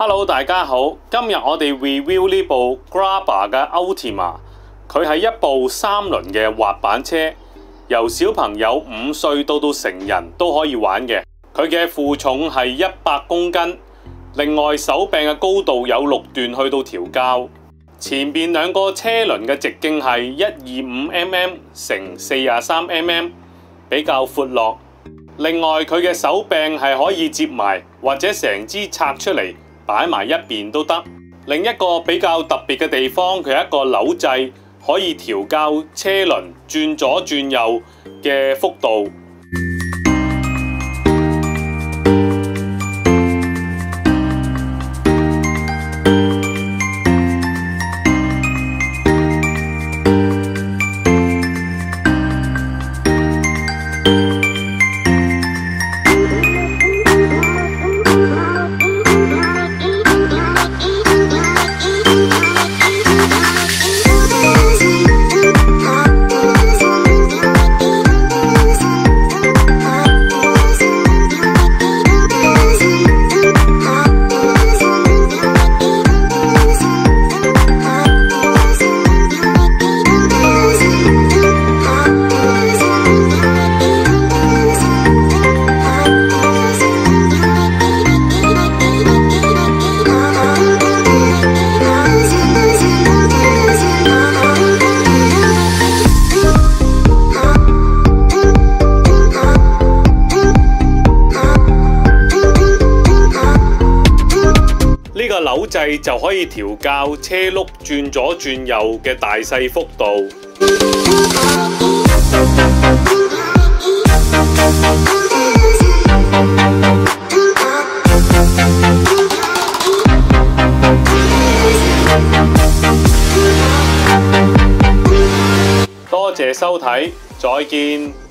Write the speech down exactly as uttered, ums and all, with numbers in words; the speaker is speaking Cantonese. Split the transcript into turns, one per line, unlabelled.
Hello， 大家好，今日我哋 review 呢部 Grabber 嘅 Ultima， 佢係一部三輪嘅滑板車，由小朋友五歲到到成人都可以玩嘅。佢嘅負重係一百公斤，另外手柄嘅高度有六段去到調校。前邊兩個車輪嘅直徑係一二五 mm 乘四十三 mm， 比較闊落。另外佢嘅手柄係可以接埋，或者成支拆出嚟擺埋一邊都得。另一個比較特別嘅地方，佢係一個扭掣，可以調校車輪轉左轉右嘅幅度。呢個扭掣就可以調校車轆轉左轉右嘅大細幅度。多謝收睇，再見。